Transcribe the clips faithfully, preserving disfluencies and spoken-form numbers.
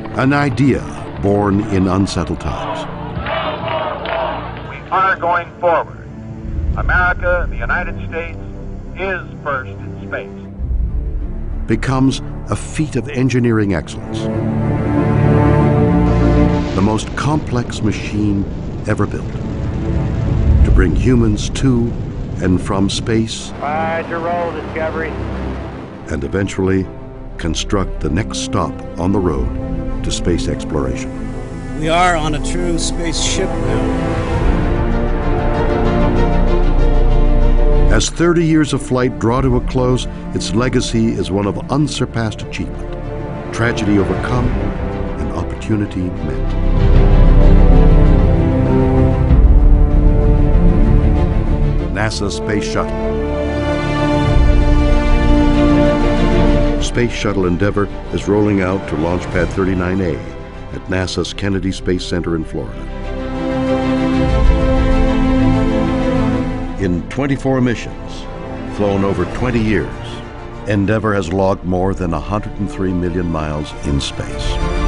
An idea born in unsettled times. We are going forward. America, the United States, is first in space. Becomes a feat of engineering excellence. The most complex machine ever built to bring humans to and from space. Ride your roll, Discovery. And eventually construct the next stop on the road to space exploration. We are on a true spaceship now. As thirty years of flight draw to a close, its legacy is one of unsurpassed achievement, tragedy overcome, and opportunity met. NASA Space Shuttle. Space Shuttle Endeavour is rolling out to Launch Pad thirty-nine A at NASA's Kennedy Space Center in Florida. In twenty-four missions, flown over twenty years, Endeavour has logged more than one hundred three million miles in space.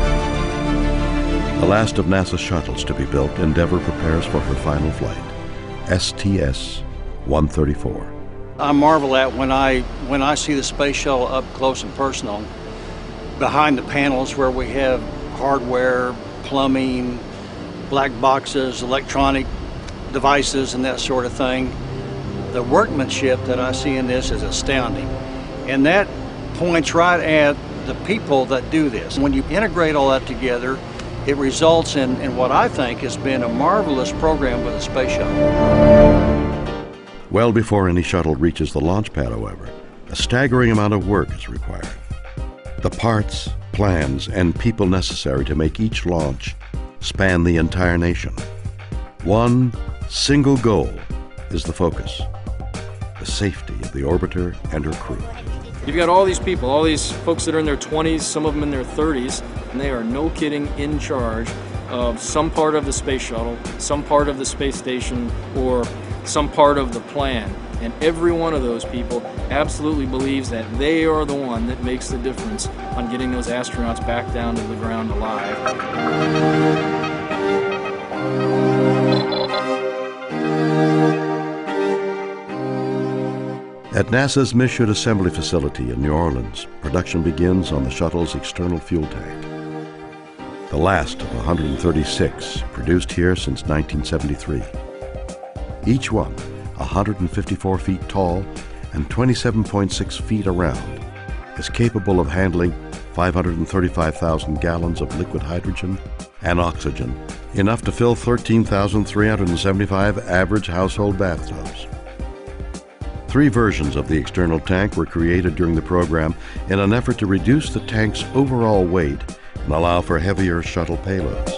The last of NASA's shuttles to be built, Endeavour prepares for her final flight, S T S one thirty-four. I marvel at when I when I see the space shuttle up close and personal, behind the panels where we have hardware, plumbing, black boxes, electronic devices, and that sort of thing. The workmanship that I see in this is astounding. And that points right at the people that do this. When you integrate all that together, it results in, in what I think has been a marvelous program with the space shuttle. Well before any shuttle reaches the launch pad, however, a staggering amount of work is required. The parts, plans, and people necessary to make each launch span the entire nation. One single goal is the focus: the safety of the orbiter and her crew. You've got all these people, all these folks that are in their twenties, some of them in their thirties, and they are, no kidding, in charge of some part of the space shuttle, some part of the space station, or some part of the plan. And every one of those people absolutely believes that they are the one that makes the difference on getting those astronauts back down to the ground alive. At NASA's Mission Assembly Facility in New Orleans, production begins on the shuttle's external fuel tank. The last of one hundred thirty-six produced here since nineteen seventy-three. Each one one hundred fifty-four feet tall and twenty-seven point six feet around, is capable of handling five hundred thirty-five thousand gallons of liquid hydrogen and oxygen, enough to fill thirteen thousand three hundred seventy-five average household bathtubs. Three versions of the external tank were created during the program in an effort to reduce the tank's overall weight and allow for heavier shuttle payloads.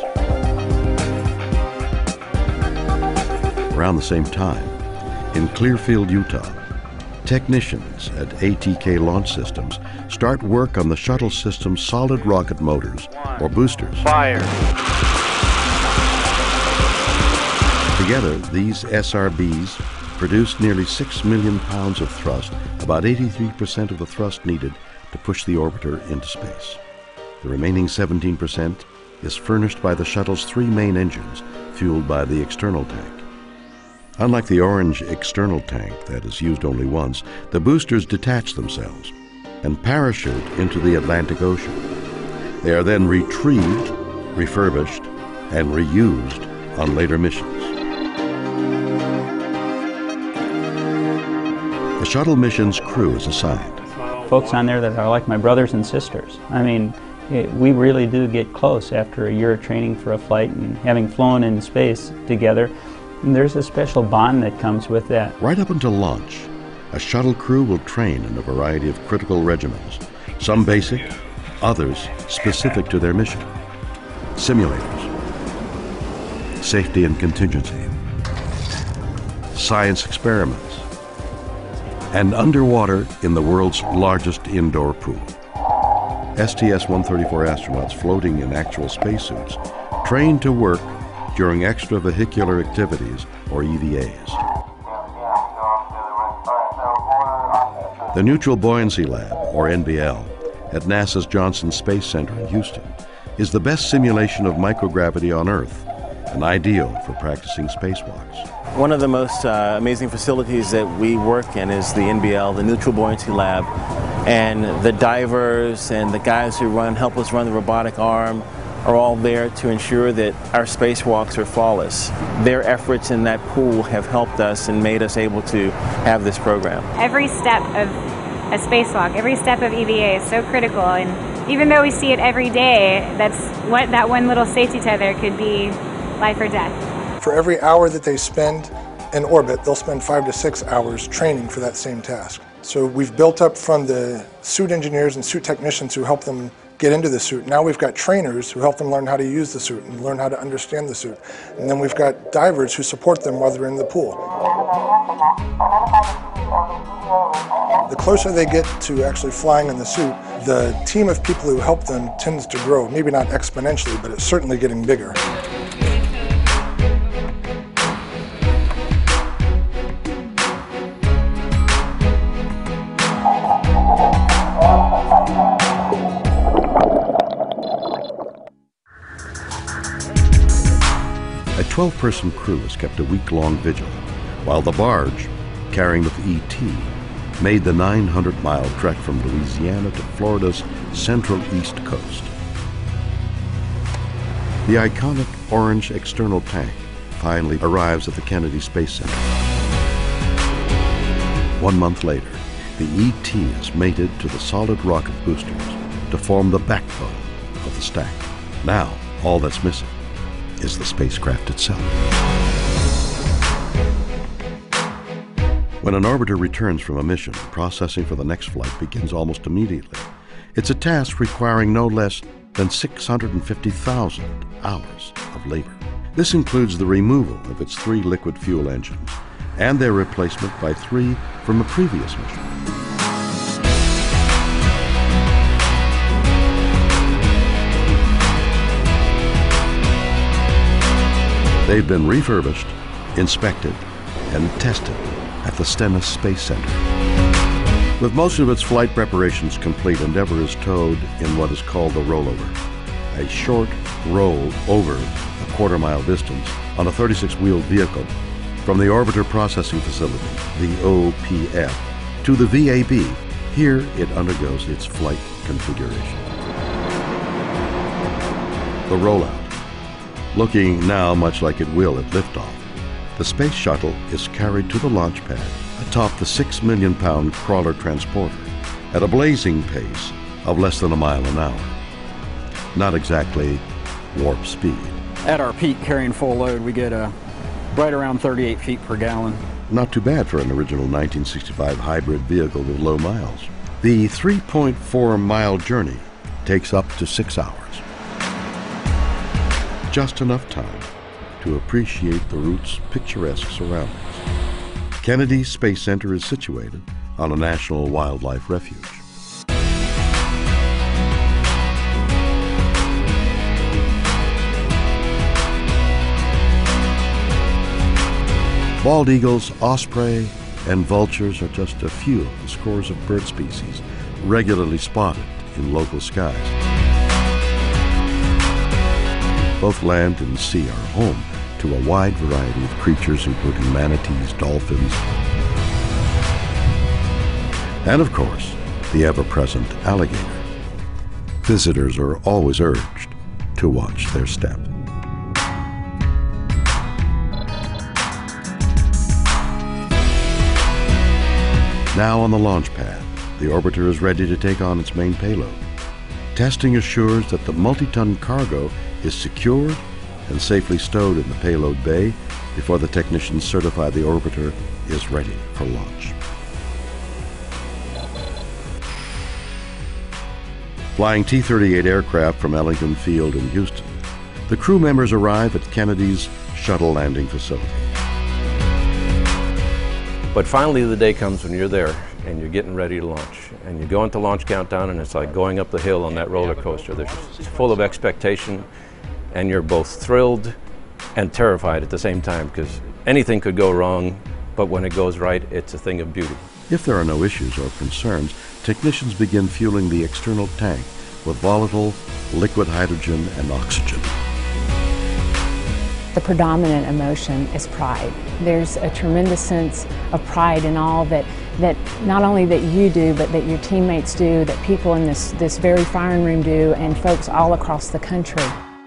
Around the same time, in Clearfield, Utah, technicians at A T K Launch Systems start work on the shuttle system's solid rocket motors, or boosters. Fire. Together, these S R Bs produce nearly six million pounds of thrust, about eighty-three percent of the thrust needed to push the orbiter into space. The remaining seventeen percent is furnished by the shuttle's three main engines, fueled by the external tank. Unlike the orange external tank that is used only once, the boosters detach themselves and parachute into the Atlantic Ocean. They are then retrieved, refurbished, and reused on later missions. The shuttle mission's crew is assigned. Folks on there that are like my brothers and sisters. I mean, it, we really do get close after a year of training for a flight and having flown in space together. And there's a special bond that comes with that. Right up until launch, a shuttle crew will train in a variety of critical regimens, some basic, others specific to their mission. Simulators, safety and contingency, science experiments, and underwater in the world's largest indoor pool. S T S one thirty-four astronauts floating in actual spacesuits, trained to work during extravehicular activities, or E V As. The Neutral Buoyancy Lab, or N B L, at NASA's Johnson Space Center in Houston, is the best simulation of microgravity on Earth, an ideal for practicing spacewalks. One of the most uh, amazing facilities that we work in is the N B L, the Neutral Buoyancy Lab, and the divers and the guys who run, help us run the robotic arm are all there to ensure that our spacewalks are flawless. Their efforts in that pool have helped us and made us able to have this program. Every step of a spacewalk, every step of E V A is so critical, and even though we see it every day, that's what that one little safety tether could be life or death. For every hour that they spend in orbit, they'll spend five to six hours training for that same task. So we've built up from the suit engineers and suit technicians who help them get into the suit. Now we've got trainers who help them learn how to use the suit and learn how to understand the suit. And then we've got divers who support them while they're in the pool. The closer they get to actually flying in the suit, the team of people who help them tends to grow. Maybe not exponentially, but it's certainly getting bigger. A twelve-person crew has kept a week-long vigil, while the barge, carrying the E T, made the nine hundred mile trek from Louisiana to Florida's central east coast. The iconic orange external tank finally arrives at the Kennedy Space Center. One month later, the E T is mated to the solid rocket boosters to form the backbone of the stack. Now, all that's missing is the spacecraft itself. When an orbiter returns from a mission, processing for the next flight begins almost immediately. It's a task requiring no less than six hundred fifty thousand hours of labor. This includes the removal of its three liquid fuel engines and their replacement by three from a previous mission. They've been refurbished, inspected, and tested at the Stennis Space Center. With most of its flight preparations complete, Endeavour is towed in what is called the rollover, a short roll over a quarter mile distance on a thirty-six wheeled vehicle from the Orbiter Processing Facility, the O P F, to the V A B. Here it undergoes its flight configuration. The rollout. Looking now much like it will at liftoff, the Space Shuttle is carried to the launch pad atop the six million pound crawler transporter at a blazing pace of less than a mile an hour. Not exactly warp speed. At our peak carrying full load, we get a right around thirty-eight feet per gallon. Not too bad for an original nineteen sixty-five hybrid vehicle with low miles. The three point four mile journey takes up to six hours. Just enough time to appreciate the route's picturesque surroundings. Kennedy Space Center is situated on a national wildlife refuge. Bald eagles, osprey, and vultures are just a few of the scores of bird species regularly spotted in local skies. Both land and sea are home to a wide variety of creatures, including manatees, dolphins, and of course, the ever-present alligator. Visitors are always urged to watch their step. Now on the launch pad, the orbiter is ready to take on its main payload. Testing assures that the multi-ton cargo is secured and safely stowed in the payload bay before the technicians certify the orbiter is ready for launch. Flying T thirty-eight aircraft from Ellington Field in Houston, the crew members arrive at Kennedy's Shuttle landing facility. But finally the day comes when you're there and you're getting ready to launch. And you go into launch countdown and it's like going up the hill on that roller coaster. There's it's full of expectation and you're both thrilled and terrified at the same time because anything could go wrong, but when it goes right, it's a thing of beauty. If there are no issues or concerns, technicians begin fueling the external tank with volatile liquid hydrogen and oxygen. The predominant emotion is pride. There's a tremendous sense of pride in all that, that not only that you do, but that your teammates do, that people in this, this very firing room do, and folks all across the country.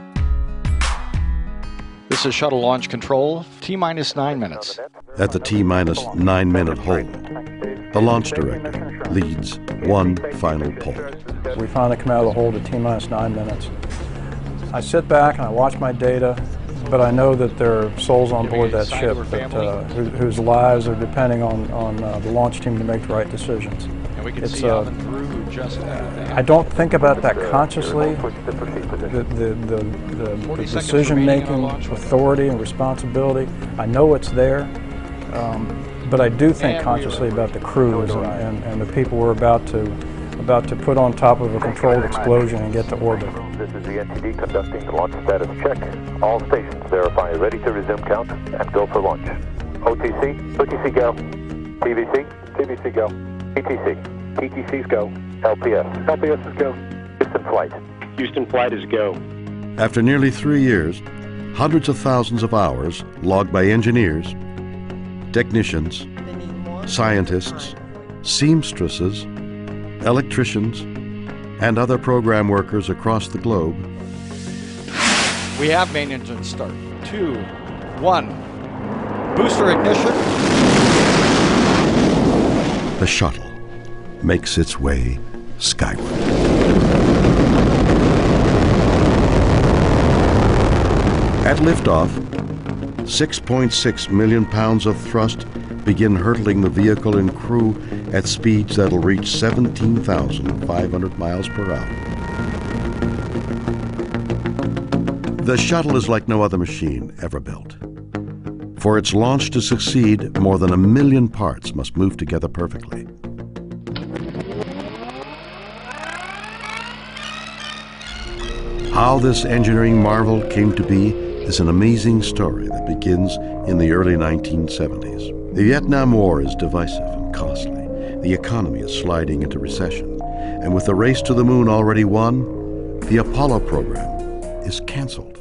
This is Shuttle Launch Control, T-minus nine minutes. At the T-minus nine minute hold, the launch director leads one final poll. We finally come out of the hold at T-minus nine minutes. I sit back and I watch my data, but I know that there are souls on board that ship that, uh, who, whose lives are depending on, on uh, the launch team to make the right decisions. It's, uh, I don't think about that consciously, the, the, the, the, the decision-making authority and responsibility. I know it's there, um, but I do think consciously about the crews and, and, and the people we're about to, about to put on top of a controlled explosion and get to orbit. This is the N T D conducting the launch status check. All stations verify ready to resume count and go for launch. O T C, O T C go. T V C, T V C go. P T C, P T C's go. L P S, L P S is go. Houston flight. Houston flight is go. After nearly three years, hundreds of thousands of hours logged by engineers, technicians, scientists, seamstresses, electricians, and other program workers across the globe. We have main engine start. Two, one. Booster ignition. The shuttle makes its way skyward. At liftoff, six point six million pounds of thrust begin hurtling the vehicle and crew at speeds that'll reach seventeen thousand five hundred miles per hour. The shuttle is like no other machine ever built. For its launch to succeed, more than a million parts must move together perfectly. How this engineering marvel came to be is an amazing story that begins in the early nineteen seventies. The Vietnam War is divisive and costly. The economy is sliding into recession. And with the race to the moon already won, the Apollo program is canceled.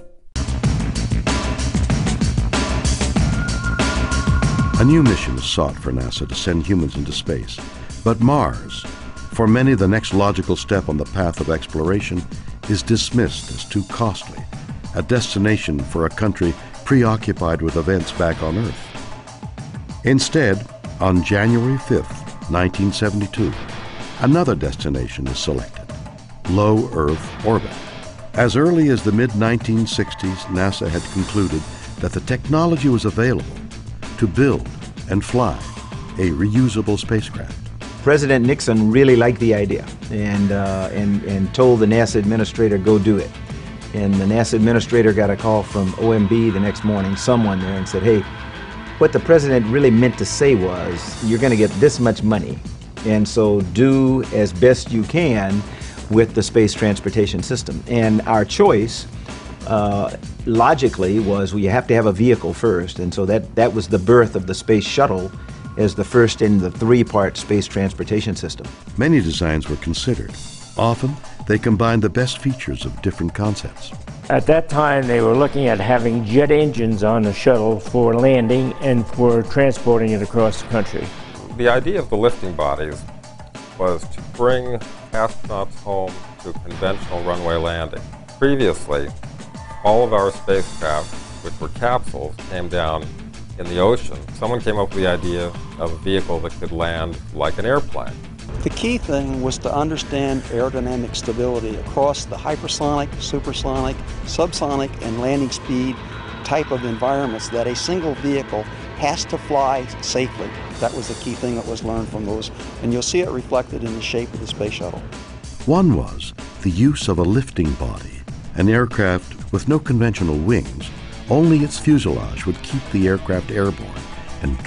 A new mission is sought for NASA to send humans into space. But Mars, for many the next logical step on the path of exploration, is dismissed as too costly, a destination for a country preoccupied with events back on Earth. Instead, on January fifth, nineteen seventy-two, another destination is selected, low Earth orbit. As early as the mid nineteen sixties, NASA had concluded that the technology was available to build and fly a reusable spacecraft. President Nixon really liked the idea and, uh, and, and told the NASA administrator, go do it. And the NASA administrator got a call from O M B the next morning, someone there, and said, hey, what the president really meant to say was, you're going to get this much money, and so do as best you can with the space transportation system. And our choice, uh, logically, was, well, you have to have a vehicle first, and so that, that was the birth of the Space Shuttle as the first in the three-part space transportation system. Many designs were considered. Often, they combined the best features of different concepts. At that time, they were looking at having jet engines on the shuttle for landing and for transporting it across the country. The idea of the lifting bodies was to bring astronauts home to a conventional runway landing. Previously, all of our spacecraft, which were capsules, came down in the ocean. Someone came up with the idea of a vehicle that could land like an airplane. The key thing was to understand aerodynamic stability across the hypersonic, supersonic, subsonic, and landing speed type of environments that a single vehicle has to fly safely. That was the key thing that was learned from those, and you'll see it reflected in the shape of the space shuttle. One was the use of a lifting body, an aircraft with no conventional wings. Only its fuselage would keep the aircraft airborne and